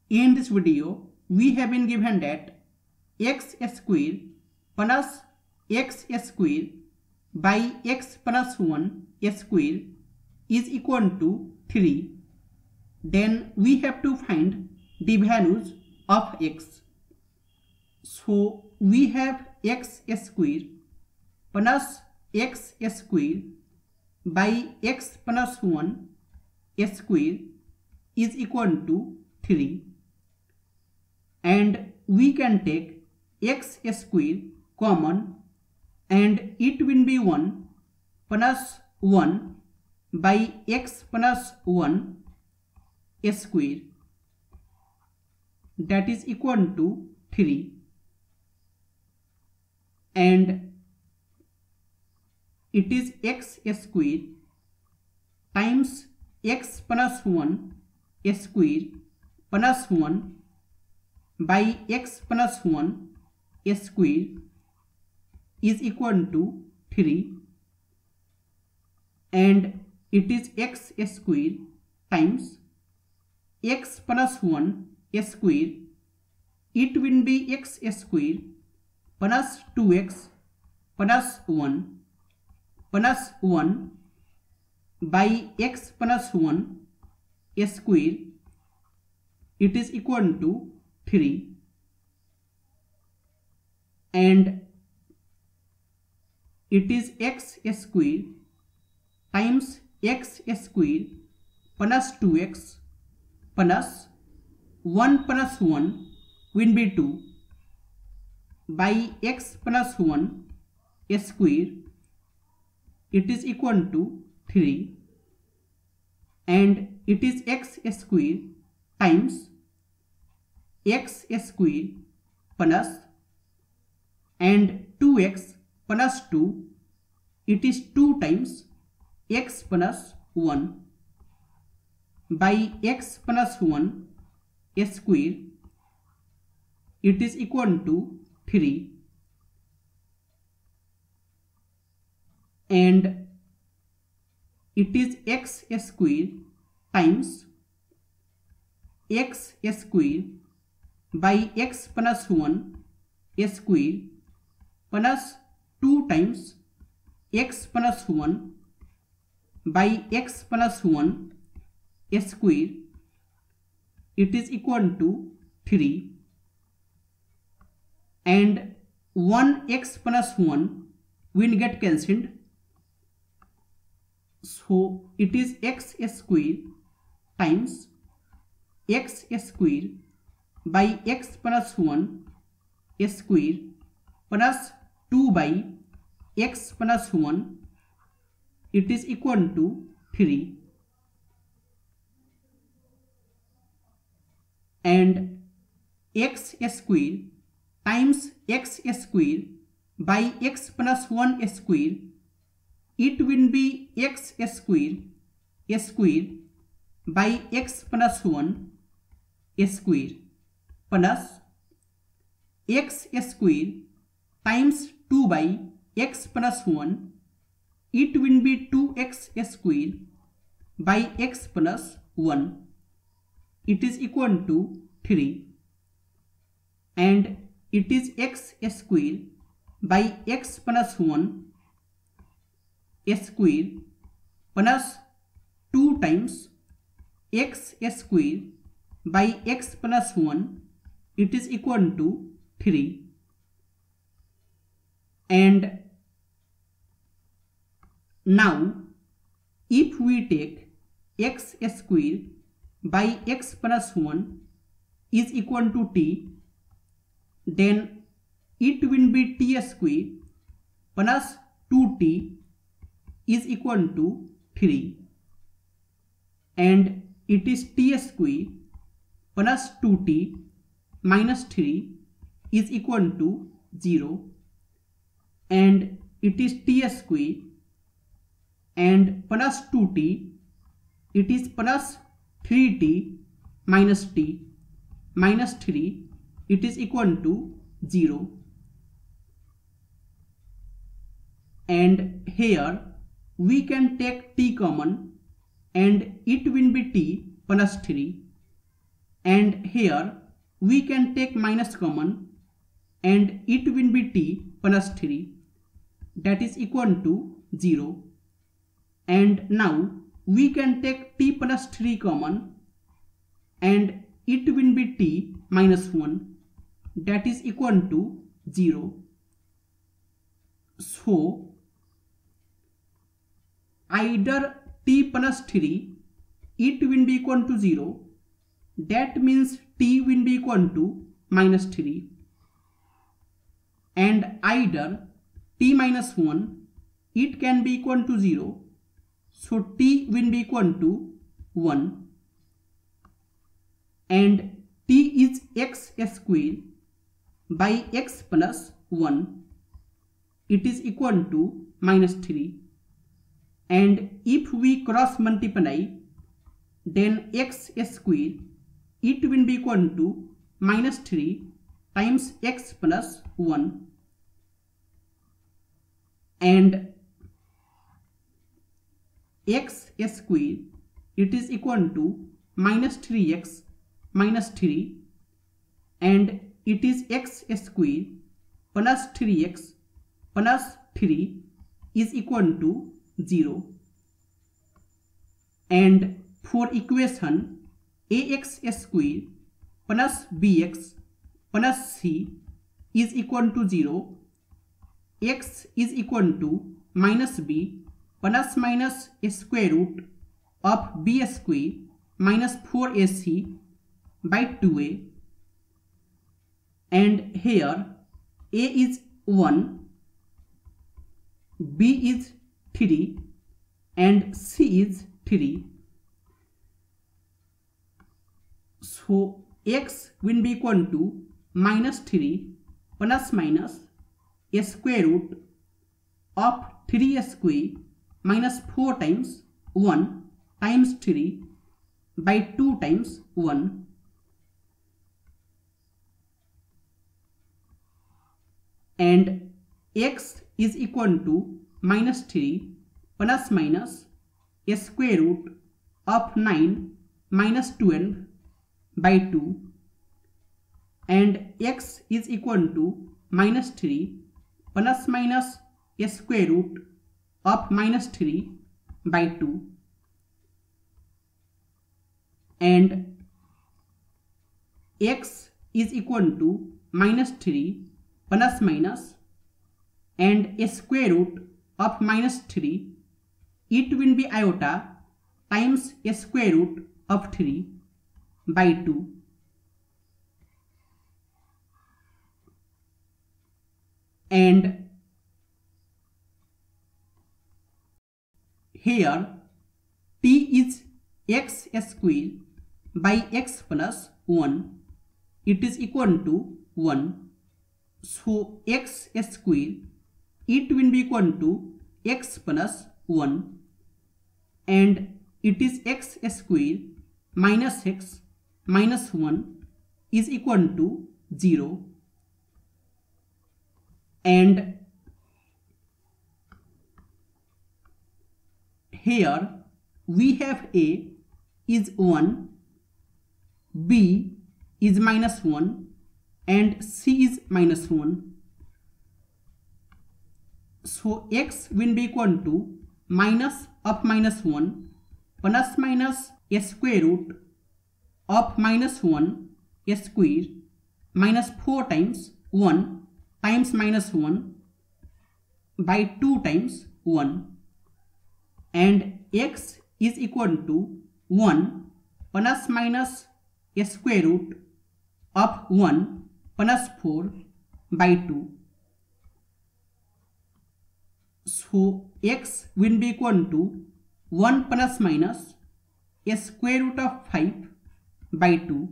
In this video, we have been given that x square plus x square by x plus 1 square is equal to 3. Then we have to find the values of x. So we have x square plus x square by x plus 1 square is equal to 3. And we can take x square common and it will be 1 plus 1 by x plus 1 square, that is equal to 3. And it is x square times x plus 1 square plus 1 by x plus 1 square is equal to 3. And it is x square times x plus 1 square, it will be x square plus 2x plus 1 plus 1 by x plus 1 square, it is equal to 3. And it is x square times x square plus 2x plus 1 plus 1 will be 2 by x plus 1 square, it is equal to 3. And it is x square times x square plus and 2x plus 2, it is 2 times x plus 1 by x plus 1 square, it is equal to 3. And it is x square times x square by x plus 1 square plus 2 times x plus 1 by x plus 1 square, it is equal to 3. And 1x plus 1 will get cancelled. So it is x square times x square by x plus 1 square plus 2 by x plus 1, it is equal to 3. And x square times x square by x plus 1 square, it will be x square by x plus 1 square plus x square times 2 by x plus 1, it will be 2x square by x plus 1, it is equal to 3. And it is x square by x plus 1 square plus 2 times x square by x plus 1, it is equal to 3. And now if we take x square by x plus 1 is equal to t, then it will be t square plus 2t is equal to 3. And it is t square plus 2t minus 3 is equal to 0. And it is t square and plus 2t, it is plus 3t minus t minus 3, it is equal to 0. And here we can take t common and it will be t plus 3. and here we can take minus common and it will be t plus 3, that is equal to 0. And now we can take t plus 3 common and it will be t minus 1, that is equal to 0. So either t plus 3 it will be equal to 0, that means t will be equal to minus 3, and either t minus 1 it can be equal to 0, so t will be equal to 1, and t is x square by x plus 1, it is equal to minus 3, and if we cross multiply, then x square it will be equal to minus 3 times x plus 1, and x square it is equal to minus 3x minus 3, and it is x square plus 3x plus 3 is equal to 0. And for equation ax square plus bx plus c is equal to 0, x is equal to minus b plus minus square root of b square minus 4ac by 2a, and here a is 1, b is 3 and c is 3. So x will be equal to minus 3 plus minus square root of 3 square minus 4 times 1 times 3 by 2 times 1. And x is equal to minus 3 plus minus square root of 9 minus 12 by 2, and x is equal to minus 3 plus minus square root of minus 3 by 2, and x is equal to minus 3 plus minus and square root of minus 3, it will be iota times square root of 3 by 2. And here t is x square by x plus 1, it is equal to 1. So x square it will be equal to x plus 1, and it is x square minus x minus 1 is equal to 0, and here we have a is 1, b is minus 1 and c is minus 1. So x will be equal to minus of minus 1 plus minus square root of minus 1 square minus 4 times 1 times minus 1 by 2 times 1, and x is equal to 1 plus minus square root of 1 plus 4 by 2. So x will be equal to 1 plus minus square root of 5 by 2.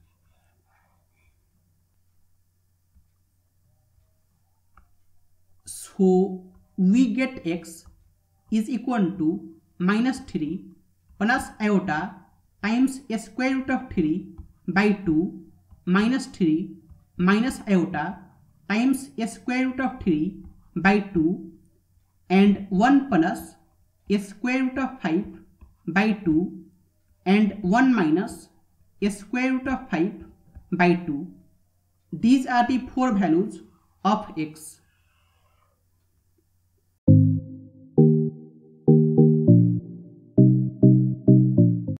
So we get x is equal to minus 3 plus iota times square root of 3 by 2 minus 3 minus iota times square root of 3 by 2 and 1 plus square root of 5 by 2 and 1 minus square root of 5 by 2. These are the 4 values of x.